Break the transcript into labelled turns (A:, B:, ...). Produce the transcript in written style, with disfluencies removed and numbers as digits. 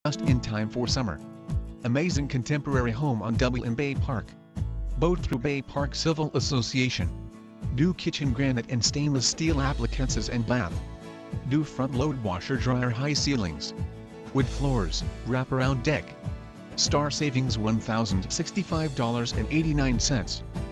A: just in time for summer. Amazing contemporary home on Double in Bay Park. Boat Thru Bay Park Civil Association. Do kitchen granite and stainless steel applicances and bath. Do front load washer DryerHigh ceilings. Wood floors, wraparound deck. Star savings $1,065.89.